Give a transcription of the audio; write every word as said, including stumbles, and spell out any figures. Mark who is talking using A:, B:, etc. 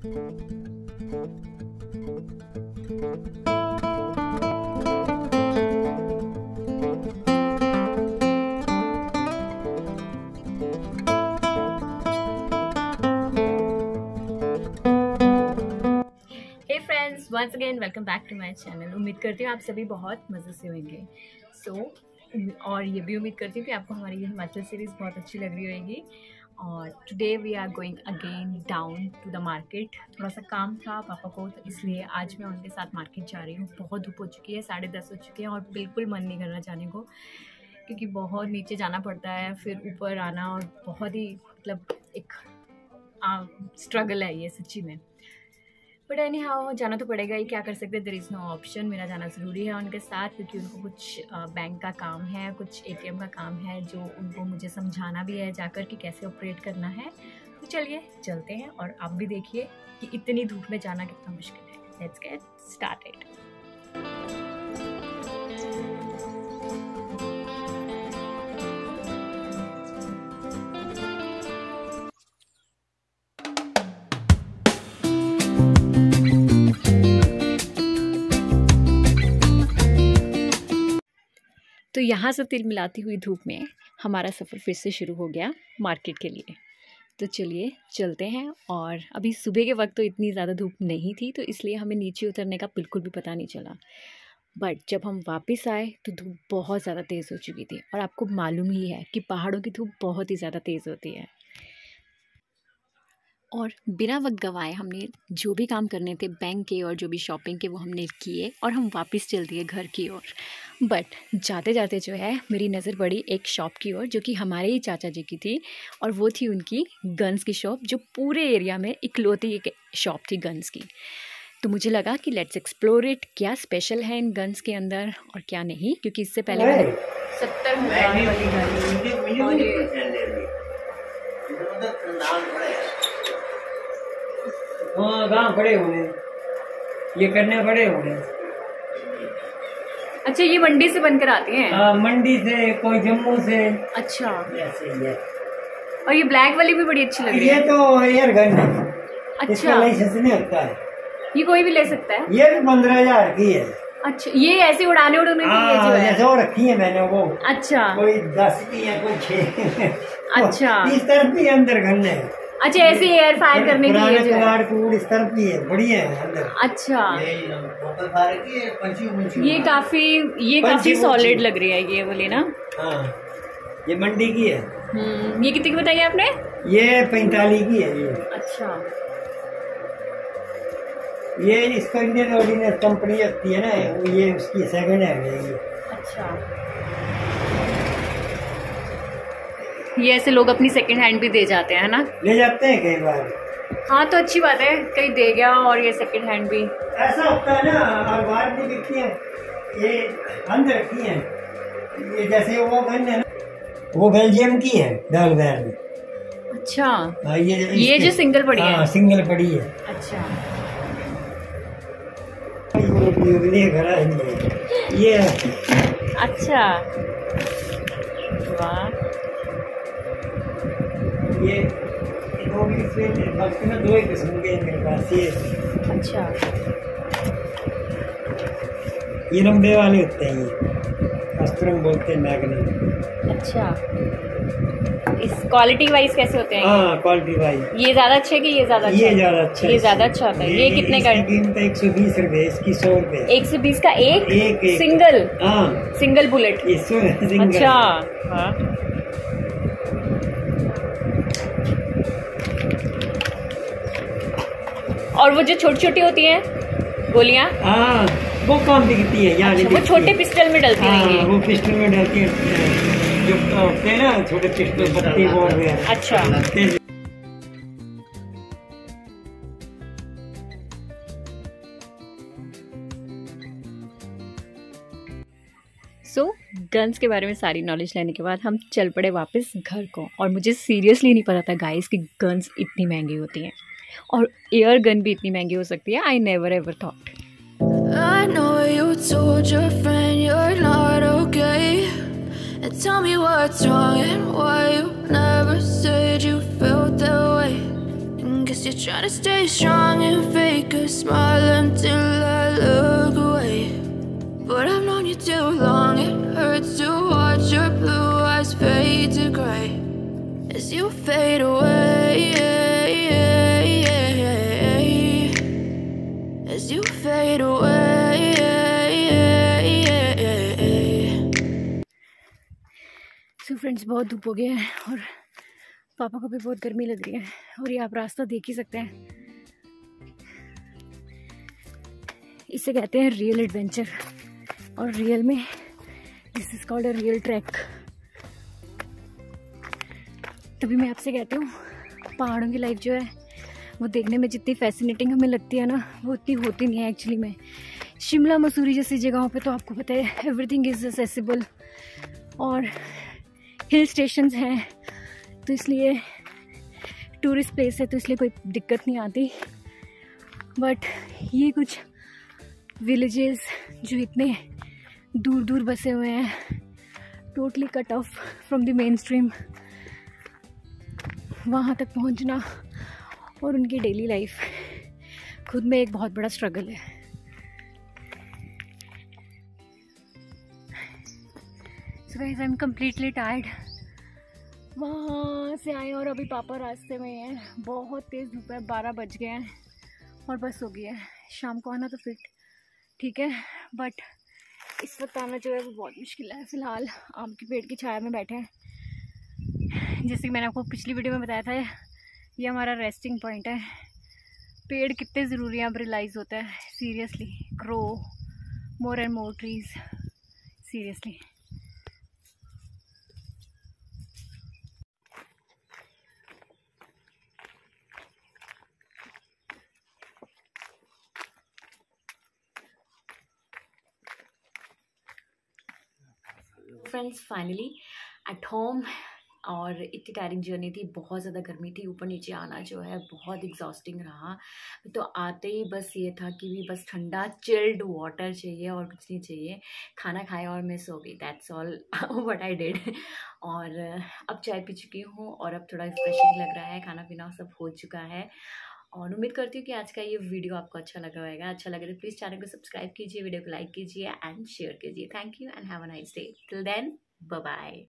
A: Once again welcome back to my channel. उम्मीद करती हूँ आप सभी बहुत मज़े से होंगे। सो so, और ये भी उम्मीद करती हूँ कि आपको हमारी ये हिमाचल सीरीज़ बहुत अच्छी लग रही होगी। और today we are going again down to the market. थोड़ा सा काम था पापा को, तो इसलिए आज मैं उनके साथ मार्केट जा रही हूँ। बहुत धूप हो चुकी है, साढ़े दस हो चुके हैं और बिल्कुल मन नहीं कर रहा जाने को, क्योंकि बहुत नीचे जाना पड़ता है, फिर ऊपर आना, और बहुत ही मतलब एक स्ट्रगल है ये सच्ची में। बट एनी हाउ जाना तो पड़ेगा ही, क्या कर सकते हैं, देयर इज़ नो ऑप्शन। मेरा जाना ज़रूरी है उनके साथ, क्योंकि उनको कुछ बैंक का काम है, कुछ एटीएम का काम है, जो उनको मुझे समझाना भी है जाकर कि कैसे ऑपरेट करना है। तो चलिए चलते हैं, और आप भी देखिए कि इतनी धूप में जाना कितना मुश्किल है। Let's get started. तो यहाँ से तिल मिलाती हुई धूप में हमारा सफ़र फिर से शुरू हो गया मार्केट के लिए। तो चलिए चलते हैं। और अभी सुबह के वक्त तो इतनी ज़्यादा धूप नहीं थी, तो इसलिए हमें नीचे उतरने का बिल्कुल भी पता नहीं चला। बट जब हम वापस आए तो धूप बहुत ज़्यादा तेज़ हो चुकी थी, और आपको मालूम ही है कि पहाड़ों की धूप बहुत ही ज़्यादा तेज़ होती है। और बिना वक्त गंवाए हमने जो भी काम करने थे बैंक के और जो भी शॉपिंग के, वो हमने किए, और हम वापस चल दिए घर की ओर। बट जाते जाते जो है मेरी नज़र पड़ी एक शॉप की ओर, जो कि हमारे ही चाचा जी की थी, और वो थी उनकी गन्स की शॉप, जो पूरे एरिया में इकलौती एक शॉप थी गन्स की। तो मुझे लगा कि लेट्स एक्सप्लोर इट, क्या स्पेशल है इन गन्स के अंदर और क्या नहीं, क्योंकि इससे पहले मैंने सत्तर हज़ार वाली
B: हाँ गाँव खड़े होंगे, ये करने खड़े होंगे।
A: अच्छा, ये मंडी से बनकर आती हैं?
B: हाँ, मंडी से, कोई जम्मू से।
A: अच्छा,
B: ऐसे ही है।
A: और ये ब्लैक वाली भी बड़ी अच्छी लग रही है।
B: ये तो एयर गन है।
A: अच्छा,
B: इसका लाइसेंस नहीं होता है।
A: ये कोई भी ले सकता है?
B: ये भी पंद्रह हजार की है।
A: अच्छा, ये ऐसे उड़ाने उड़ाने के लिए जो है?
B: जैसे वो रखी है मैंने वो।
A: अच्छा,
B: कोई दस की है, कोई छह।
A: अच्छा,
B: इस तरफ भी अंदर गन है।
A: अच्छा, ऐसे एयर फायर करने के लिए जो है?
B: इस तरफ भी है, बढ़िया है अंदर।
A: अच्छा, ये काफी ये काफी सॉलिड लग रही है ये वाली ना।
B: हाँ, ये मंडी की है।
A: हम्म, ये कितनी की बताई आपने?
B: ये पैंतालीस की है ये।
A: अच्छा,
B: ये इसका इंडियन ऑर्डिनेंस कंपनी होती है ना, ये उसकी सेकंड हैंड है ये।
A: अच्छा, ये ऐसे लोग अपनी सेकंड हैंड भी दे जाते हैं ना?
B: ले जाते हैं कई बार।
A: हाँ, तो अच्छी बात है, कहीं दे गया और ये सेकंड हैंड भी।
B: ऐसा होता है ना, और बाहर भी बिकती है, ये अंदर रखी है। ये जैसे वो गन है ना, वो बेल्जियम की है, डाल में।
A: अच्छा,
B: आ, ये
A: ये जो सिंगल पड़ी है?
B: हाँ, सिंगल पड़ी है।
A: अच्छा,
B: ये
A: अच्छा, वाह।
B: ये दो में दो ही किस्म के मेरे पास ये।
A: अच्छा,
B: ये लंबे वाले होते हैं, ये अस्त्रम बोलते हैं, मैग्नेट।
A: अच्छा, इस क्वालिटी वाइज कैसे होते हैं?
B: हाँ, क्वालिटी वाइज
A: ये ज्यादा अच्छे कि ये ज्यादा?
B: ये ज्यादा अच्छा,
A: ये ज्यादा अच्छा होता है। ये कितने का?
B: कीमत एक सौ बीस रूपए, इसकी सौ रूपए।
A: एक सौ बीस का एक,
B: एक, एक
A: सिंगल?
B: हाँ,
A: सिंगल बुलेट।
B: सिंगल।
A: अच्छा, हाँ। और वो जो छोटी छोटी होती हैं गोलियां,
B: हाँ, वो कौन दिखती है?
A: अच्छा, वो छोटे पिस्टल में डलती रहेंगी?
B: वो पिस्टल में डलती है, जो होते हैं ना छोटे पिस्टल, बत्ती बोल रहे हैं।
A: अच्छा, सो so, गन्स के बारे में सारी नॉलेज लेने के बाद हम चल पड़े वापस घर को। और मुझे सीरियसली नहीं पता था गाइस कि गन्स इतनी महंगी होती हैं, और एयर गन भी इतनी महंगी हो सकती है। I never ever thought. I know you told your friend you're not okay, and tell me what's wrong and why you never said you felt that way. And
C: guess you're trying to stay strong and fake a smile until I look away. But I've known you too long, it hurts to watch your blue eyes fade to gray as you fade away, as you fade away.
A: So friends, बहुत धूप हो गया है और पापा को भी बहुत गर्मी लग रही है और ये आप रास्ता देख ही सकते हैं। इसे कहते हैं रियल एडवेंचर और रियल में this is called a real track. तभी मैं आपसे कहती हूँ, पहाड़ों की लाइफ जो है वो देखने में जितनी फैसिनेटिंग हमें लगती है ना, वो उतनी होती नहीं है एक्चुअली में। शिमला मसूरी जैसी जगहों पे तो आपको पता है एवरीथिंग इज़ एक्सेसिबल और हिल स्टेशंस हैं, तो इसलिए टूरिस्ट प्लेस है तो इसलिए कोई दिक्कत नहीं आती। बट ये कुछ विलेजेस जो इतने दूर दूर बसे हुए हैं, totally cut off from the mainstream, वहाँ तक पहुँचना और उनकी डेली लाइफ खुद में एक बहुत बड़ा स्ट्रगल है। So guys, I am completely tired. वहाँ से आए और अभी पापा रास्ते में हैं। बहुत तेज़ धूप है, बारह बज गए हैं और बस हो गया है। शाम को आना तो फिर ठीक है, बट इस वक्त आना जो है वो बहुत मुश्किल है। फ़िलहाल आम के पेड़ की छाया में बैठे हैं। जैसे कि मैंने आपको पिछली वीडियो में बताया था, ये हमारा रेस्टिंग पॉइंट है। पेड़ कितने ज़रूरी हैं अब रियलाइज़ होता है। Seriously, grow more and more trees, seriously. Friends, finally at home और इतनी टायरिंग जर्नी थी, बहुत ज़्यादा गर्मी थी, ऊपर नीचे आना जो है बहुत एग्जॉस्टिंग रहा। तो आते ही बस ये था कि भी बस ठंडा चिल्ड वाटर चाहिए और कुछ नहीं चाहिए। खाना खाया और मैं सो गई, that's all what I did. और अब चाय पी चुकी हूँ और अब थोड़ा रिफ्रेशिंग लग रहा है, खाना पीना सब हो चुका है। और उम्मीद करती हूँ कि आज का ये वीडियो आपको अच्छा लगा होगा। अच्छा लगे तो प्लीज़ चैनल को सब्सक्राइब कीजिए, वीडियो को लाइक कीजिए एंड शेयर कीजिए। Thank you and have a nice day. Till then, bye bye.